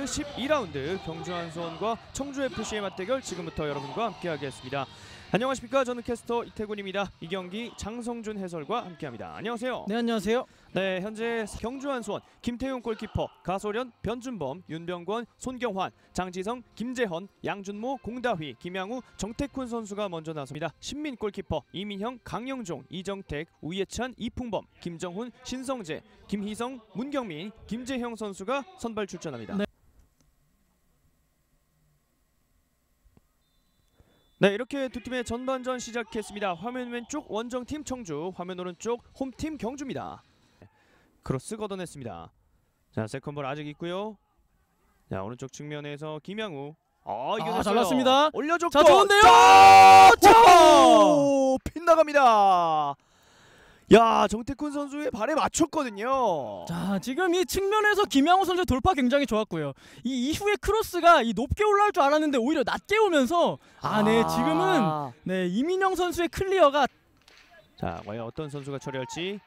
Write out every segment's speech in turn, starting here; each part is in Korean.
제12라운드 경주한수원과 청주FC의 맞대결 지금부터 여러분과 함께하겠습니다. 안녕하십니까, 저는 캐스터 이태곤입니다. 이 경기 장성준 해설과 함께합니다. 안녕하세요. 네, 안녕하세요. 네, 현재 경주한수원 김태용 골키퍼, 가소련, 변준범, 윤병권, 손경환, 장지성, 김재헌, 양준모, 공다휘, 김양우, 정태쿤 선수가 먼저 나섭니다. 신민 골키퍼, 이민형, 강영종, 이정택, 우예찬, 이풍범, 김정훈, 신성재, 김희성, 문경민, 김재형 선수가 선발 출전합니다. 네, 이렇게 두 팀의 전반전 시작했습니다. 화면 왼쪽 원정팀 청주, 화면 오른쪽 홈팀 경주입니다. 크로스 걷어냈습니다. 자, 세컨볼 아직 있고요. 자, 오른쪽 측면에서 김양우. 이겨냈어요. 잘났습니다. 올려줬고. 자, 좋은데요. 빗나갑니다. 야, 정태쿤 선수의 발에 맞췄거든요. 자, 지금 이 측면에서 김양호 선수의 돌파 굉장히 좋았고요. 이 이후에 크로스가 이 높게 올라올 줄 알았는데 오히려 낮게 오면서 지금은 이민영 선수의 클리어가. 자, 과연 어떤 선수가 처리할지.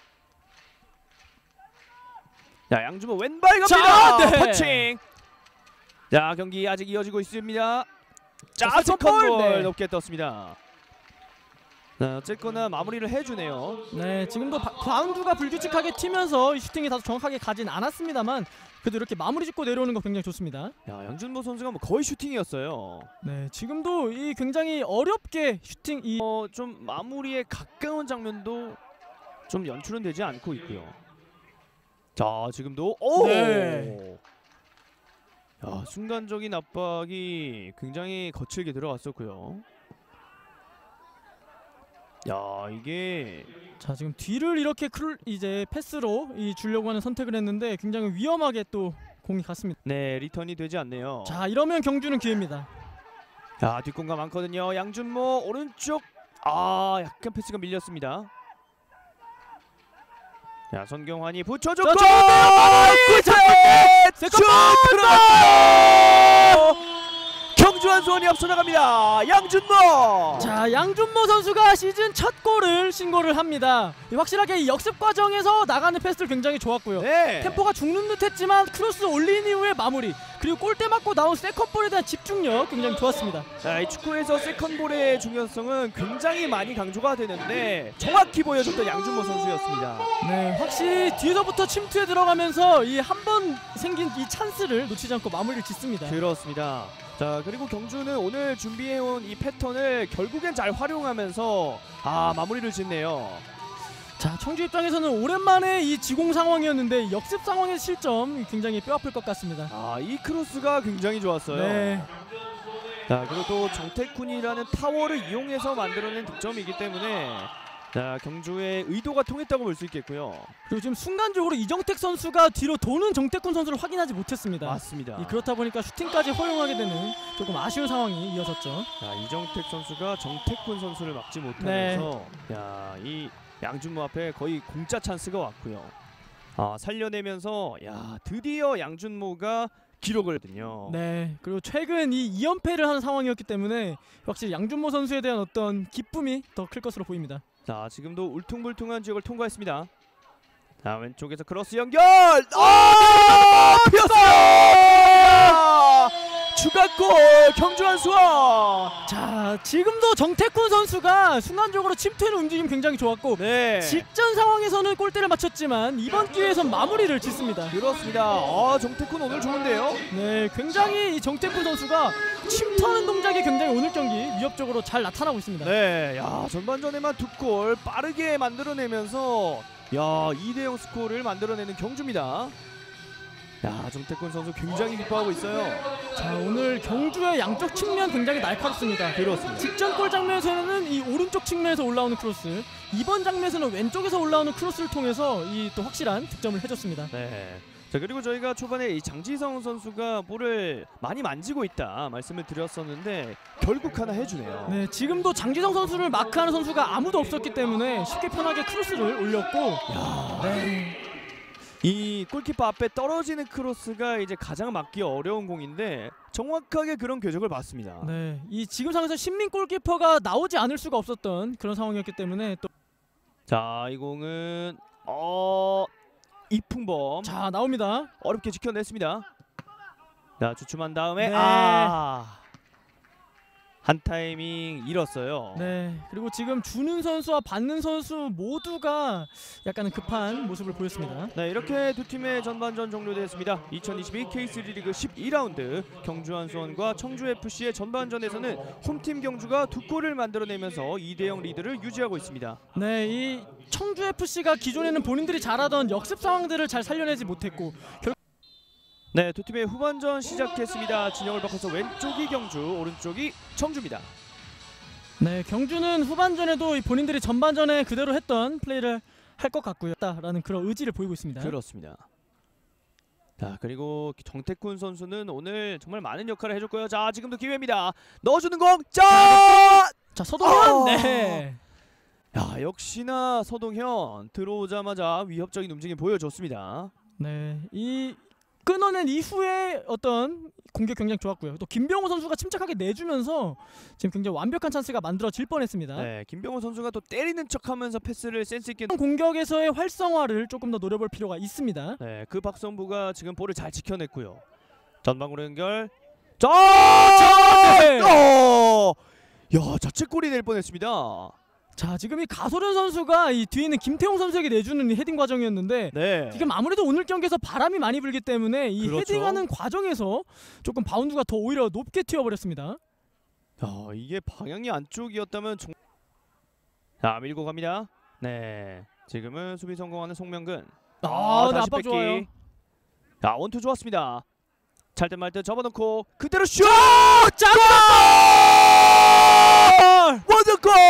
자, 양준모 왼발 갑니다. 자, 터칭. 자, 경기 아직 이어지고 있습니다. 자, 세컨볼 높게 떴습니다. 자, 어쨌거나 마무리를 해주네요. 네, 지금도 바운드가 불규칙하게 튀면서 이 슈팅이 다소 정확하게 가진 않았습니다만 그래도 이렇게 마무리 짓고 내려오는 거 굉장히 좋습니다. 야, 양준모 선수가 뭐 거의 슈팅이었어요. 네, 지금도 이 굉장히 어렵게 슈팅 좀 마무리에 가까운 장면도 좀 연출은 되지 않고 있고요. 자, 지금도 야, 순간적인 압박이 굉장히 거칠게 들어갔었고요. 야, 이게 자, 지금 뒤를 이렇게 이제 패스로 주려고 하는 선택을 했는데 굉장히 위험하게 또 공이 갔습니다. 네, 리턴이 되지 않네요. 자, 이러면 경주는 기회입니다. 자, 뒷공간 많거든요. 양준모 오른쪽. 약간 패스가 밀렸습니다. 자, 손경환이 붙여줬고 경주한수원이 앞서 나갑니다. 양준모. 자, 양준모 선수가 시즌 첫 골을 신고를 합니다. 확실하게 이 역습 과정에서 나가는 패스들 굉장히 좋았고요. 네. 템포가 죽는 듯했지만 크로스 올린 이후의 마무리, 그리고 골대 맞고 나온 세컨볼에 대한 집중력 굉장히 좋았습니다. 자, 이 축구에서 세컨볼의 중요성은 굉장히 많이 강조가 되는데 정확히 보여줬던 양준모 선수였습니다. 네, 확실히 뒤에서부터 침투에 들어가면서 이 한 번 생긴 이 찬스를 놓치지 않고 마무리를 짓습니다. 그렇습니다. 자, 그리고 경주는 오늘 준비해온 이 패턴을 결국엔 잘 활용하면서 마무리를 짓네요. 자, 청주 입장에서는 오랜만에 이 지공 상황이었는데 역습 상황의 실점 굉장히 뼈아플 것 같습니다. 이 크로스가 굉장히 좋았어요. 네. 자, 그리고 또 정태쿤이라는 타워를 이용해서 만들어낸 득점이기 때문에 자, 경주의 의도가 통했다고 볼 수 있겠고요. 그리고 지금 순간적으로 이정택 선수가 뒤로 도는 정태쿤 선수를 확인하지 못했습니다. 맞습니다. 그렇다 보니까 슈팅까지 허용하게 되는 조금 아쉬운 상황이 이어졌죠. 자, 이정택 선수가 정태쿤 선수를 막지 못하면서 야, 이 양준모 앞에 거의 공짜 찬스가 왔고요. 살려내면서 드디어 양준모가 기록을 했거든요. 네, 그리고 최근 이 2연패를 하는 상황이었기 때문에 확실히 양준모 선수에 대한 어떤 기쁨이 더 클 것으로 보입니다. 자, 지금도 울퉁불퉁한 지역을 통과했습니다. 자, 왼쪽에서 크로스 연결! 피었어요! 추가골 경주한수원! 자, 지금도 정태쿤 선수가 순간적으로 침투하는 움직임 굉장히 좋았고 직전 상황에서는 골대를 맞췄지만 이번 기회에선 마무리를 짓습니다. 그렇습니다. 정태쿤 오늘 좋은데요? 네, 굉장히 이 정태쿤 선수가 침투하는 동작이 굉장히 오늘 경기 위협적으로 잘 나타나고 있습니다. 네, 야, 전반전에만 2골 빠르게 만들어내면서 2대0 스코어를 만들어내는 경주입니다. 야, 정태쿤 선수 굉장히 기뻐하고 있어요. 자, 오늘 경주의 양쪽 측면 굉장히 날카롭습니다. 그렇습니다. 직전 골 장면에서는 이 오른쪽 측면에서 올라오는 크로스, 이번 장면에서는 왼쪽에서 올라오는 크로스를 통해서 이 또 확실한 득점을 해줬습니다. 네. 자, 그리고 저희가 초반에 이 장지성 선수가 볼을 많이 만지고 있다 말씀을 드렸었는데 결국 하나 해주네요. 네, 지금도 장지성 선수를 마크하는 선수가 아무도 없었기 때문에 쉽게 편하게 크로스를 올렸고, 이 골키퍼 앞에 떨어지는 크로스가 이제 가장 막기 어려운 공인데 정확하게 그런 궤적을 봤습니다. 네, 이 지금 상황에서 신민 골키퍼가 나오지 않을 수가 없었던 그런 상황이었기 때문에 또. 자, 이 공은 이풍범. 자, 나옵니다. 어렵게 지켜냈습니다. 자, 주춤한 다음에 네. 한 타이밍 잃었어요. 네. 그리고 지금 주는 선수와 받는 선수 모두가 약간은 급한 모습을 보였습니다. 네, 이렇게 두 팀의 전반전 종료되었습니다. 2022 K3 리그 12라운드 경주한 수원과 청주FC의 전반전에서는 홈팀 경주가 두 골을 만들어내면서 2대0 리드를 유지하고 있습니다. 네, 이 청주FC가 기존에는 본인들이 잘하던 역습 상황들을 잘 살려내지 못했고 네, 두 팀의 후반전 시작했습니다. 진영을 바꿔서 왼쪽이 경주, 오른쪽이 청주입니다. 네, 경주는 후반전에도 이 본인들이 전반전에 그대로 했던 플레이를 할 것 같고요. 라는 그런 의지를 보이고 있습니다. 그렇습니다. 자, 그리고 정태쿤 선수는 오늘 정말 많은 역할을 해줄 거예요. 자, 지금도 기회입니다. 넣어주는 공, 자, 서동현. 네. 야, 역시나 서동현 들어오자마자 위협적인 움직임 보여줬습니다. 네, 이 끊어낸 이후에 어떤 공격 굉장히 좋았고요. 또 김병호 선수가 침착하게 내주면서 지금 굉장히 완벽한 찬스가 만들어질 뻔했습니다. 네, 김병호 선수가 또 때리는 척하면서 패스를 센스 있게. 공격에서의 활성화를 조금 더 노려볼 필요가 있습니다. 네, 그 박성부가 지금 볼을 잘 지켜냈고요. 전방으로 연결. 네. 야, 자책골이 될 뻔했습니다. 자, 지금 이 가소련 선수가 이 뒤에 있는 김태용 선수에게 내주는 이 헤딩 과정이었는데 네. 지금 아무래도 오늘 경기에서 바람이 많이 불기 때문에 이 그렇죠. 헤딩하는 과정에서 조금 바운드가 더 오히려 높게 튀어버렸습니다. 이게 방향이 안쪽이었다면 자, 밀고 갑니다. 네, 지금은 수비 성공하는 송명근. 네, 다시 압박 뺏기. 좋아요. 자, 원투 좋았습니다. 찰듯 말듯 접어놓고 그대로 슛! 원더골!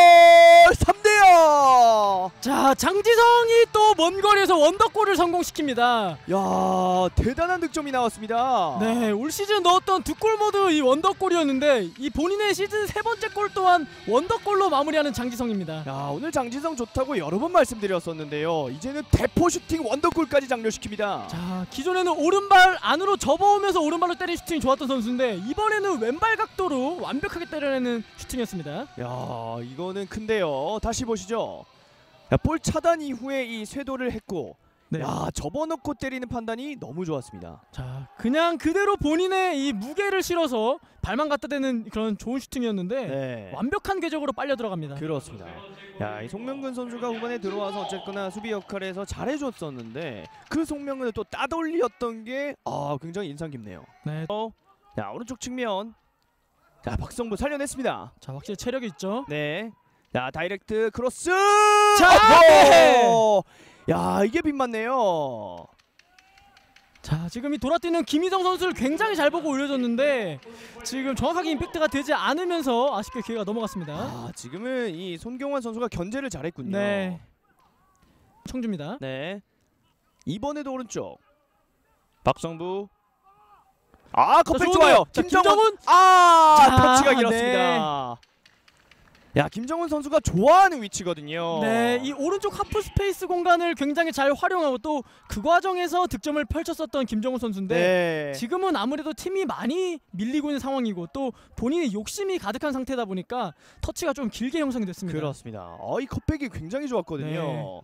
3대0! 자, 장지성이 또 먼 거리에서 원더골을 성공시킵니다. 야, 대단한 득점이 나왔습니다. 네, 올 시즌 넣었던 두 골 모두 이 원더골이었는데 이 본인의 시즌 세 번째 골 또한 원더골로 마무리하는 장지성입니다. 야, 오늘 장지성 좋다고 여러 번 말씀드렸었는데요. 이제는 대포 슈팅 원더골까지 장려시킵니다. 자, 기존에는 오른발 안으로 접어오면서 오른발로 때린 슈팅이 좋았던 선수인데 이번에는 왼발 각도로 완벽하게 때려내는 슈팅이었습니다. 야, 이거는 큰데요. 다시 보시죠. 야, 볼 차단 이후에 이 쇄도를 했고, 네. 야, 접어놓고 때리는 판단이 너무 좋았습니다. 자, 그냥 그대로 본인의 이 무게를 실어서 발만 갖다 대는 그런 좋은 슈팅이었는데 네, 완벽한 궤적으로 빨려 들어갑니다. 그렇습니다. 야, 이 송명근 선수가 후반에 들어와서 어쨌거나 수비 역할에서 잘해줬었는데 그 송명근을 또 따돌렸던 게 굉장히 인상 깊네요. 네. 자, 오른쪽 측면. 자, 박성부 살려냈습니다. 자, 확실히 체력이 있죠. 네. 자, 다이렉트 크로스. 자, 네. 야, 이게 빗맞네요. 자, 지금 이 돌아뛰는 김희정 선수를 굉장히 잘 보고 올려줬는데 지금 정확하게 임팩트가 되지 않으면서 아쉽게 기회가 넘어갔습니다. 지금은 이 손경환 선수가 견제를 잘했군요. 네. 청주입니다. 네. 이번에도 오른쪽. 박성부. 컵백 좋아요. 자, 김정훈. 자, 터치가 길었습니다. 야, 김정훈 선수가 좋아하는 위치거든요. 네, 이 오른쪽 하프 스페이스 공간을 굉장히 잘 활용하고 또 그 과정에서 득점을 펼쳤었던 김정훈 선수인데 네. 지금은 아무래도 팀이 많이 밀리고 있는 상황이고 또 본인의 욕심이 가득한 상태다 보니까 터치가 좀 길게 형성이 됐습니다. 그렇습니다. 이 컵백이 굉장히 좋았거든요. 네.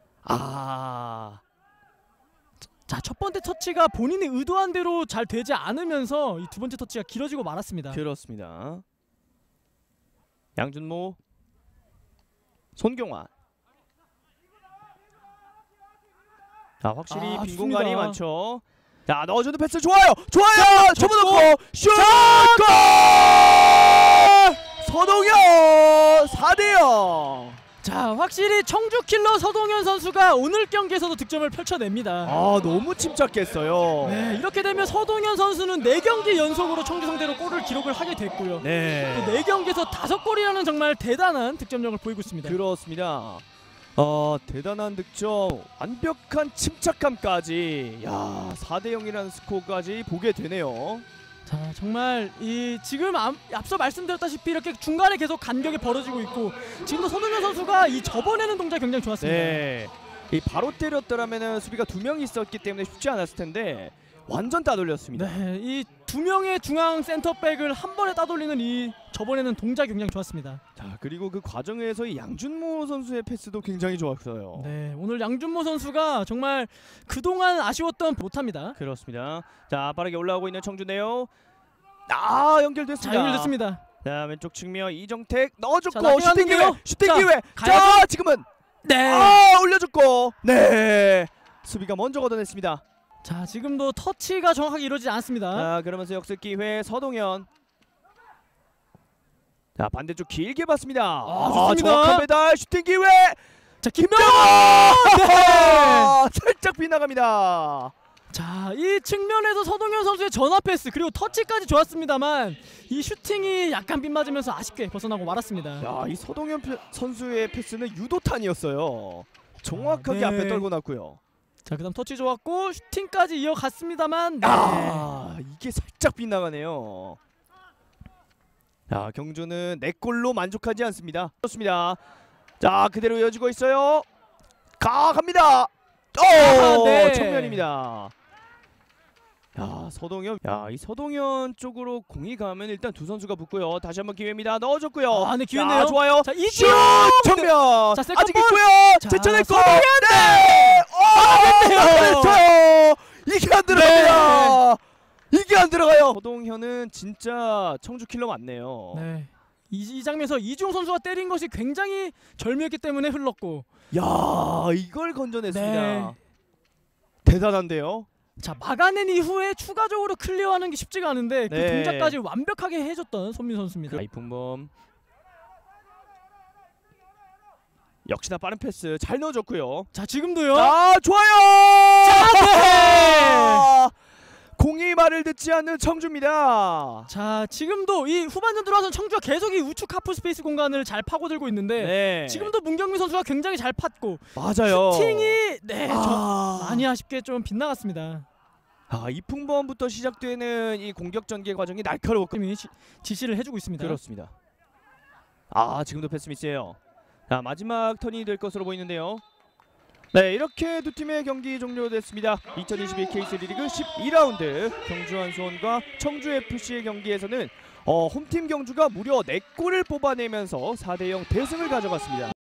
자, 첫 번째 터치가 본인이 의도한 대로 잘 되지 않으면서 이 두 번째 터치가 길어지고 말았습니다. 그렇습니다. 양준모, 손경환. 자, 확실히 빈 좋습니다. 공간이 많죠. 자, 넣어주는 패스 좋아요. 접어놓고 슛! 골! 서동현 4대0. 자, 확실히 청주 킬러 서동현 선수가 오늘 경기에서도 득점을 펼쳐냅니다. 너무 침착했어요. 네, 이렇게 되면 서동현 선수는 4경기 연속으로 청주 상대로 골을 기록을 하게 됐고요. 네. 또 4경기에서 5골이라는 정말 대단한 득점력을 보이고 있습니다. 그렇습니다. 대단한 득점, 완벽한 침착함까지. 야, 4대0이라는 스코어까지 보게 되네요. 자, 정말 이 지금 앞서 말씀드렸다시피 이렇게 중간에 계속 간격이 벌어지고 있고 지금도 서동현 선수가 이 접어내는 동작이 굉장히 좋았습니다. 네. 이 바로 때렸더라면은 수비가 2명 있었기 때문에 쉽지 않았을 텐데 완전 따돌렸습니다. 네, 이 두 명의 중앙 센터백을 한 번에 따돌리는 이 저번에는 동작이 굉장히 좋았습니다. 자, 그리고 그 과정에서 이 양준모 선수의 패스도 굉장히 좋았어요. 네, 오늘 양준모 선수가 정말 그동안 아쉬웠던 못합니다. 그렇습니다. 자, 빠르게 올라오고 있는 청주네요. 연결됐습니다. 자, 연결됐습니다. 자, 왼쪽 측면 이정택 넣어줬고 자, 슈팅 기회, 나가는데요. 슈팅 자, 기회. 가야죠. 자, 지금은 네. 올려줬고, 네, 수비가 먼저 걷어냈습니다. 자, 지금도 터치가 정확하게 이루어지지 않습니다. 자, 그러면서 역습 기회 서동현. 자, 반대쪽 길게 봤습니다. 좋습니다. 정확한 배달 슈팅 기회. 자, 김명호! 네! 살짝 빗나갑니다. 자, 이 측면에서 서동현 선수의 전화 패스 그리고 터치까지 좋았습니다만 이 슈팅이 약간 빗맞으면서 아쉽게 벗어나고 말았습니다. 야, 이 서동현 선수의 패스는 유도탄이었어요. 정확하게 네. 앞에 떨고 났고요. 자, 그다음 터치 좋았고 슈팅까지 이어갔습니다만 네. 이게 살짝 빗나가네요. 자, 경주는 4골로 만족하지 않습니다. 좋습니다. 자, 그대로 이어지고 있어요. 갑니다. 네. 정면입니다. 야, 서동현. 야, 이 서동현 쪽으로 공이 가면 일단 두 선수가 붙고요. 다시 한번 기회입니다. 넣어줬고요. 네, 기회네요. 야, 좋아요. 자, 슛! 정면. 자, 세컨볼. 아직 있고요. 자, 제쳐냈고. 서동현! 됐어요. 이게 안 들어갑니다. 네. 이게 안 들어가요. 서동현은 진짜 청주 킬러 맞네요. 네. 이 장면에서 이중 선수가 때린 것이 굉장히 절묘했기 때문에 흘렀고. 야, 이걸 건져냈습니다. 네. 대단한데요. 자, 막아낸 이후에 추가적으로 클리어하는 게 쉽지가 않은데 그 네. 동작까지 완벽하게 해줬던 손민 선수입니다. 이풍범 역시나 빠른 패스 잘 넣어줬고요. 자, 지금도요. 좋아요. 네. 공이 말을 듣지 않는 청주입니다. 자, 지금도 이 후반전 들어와서 청주가 계속 이 우측 하프 스페이스 공간을 잘 파고들고 있는데 네. 지금도 문경민 선수가 굉장히 잘 팠고 맞아요. 슈팅이 많이 아쉽게 좀 빗나갔습니다. 이풍범부터 시작되는 이 공격 전개 과정이 날카로웠고 팀이 지시를 해주고 있습니다. 그렇습니다. 지금도 패스 미스예요. 자, 마지막 턴이 될 것으로 보이는데요. 네, 이렇게 두 팀의 경기 종료됐습니다. 2022 K3 리그 12라운드 경주한 수원과 청주FC의 경기에서는 홈팀 경주가 무려 4골을 뽑아내면서 4대0 대승을 가져갔습니다.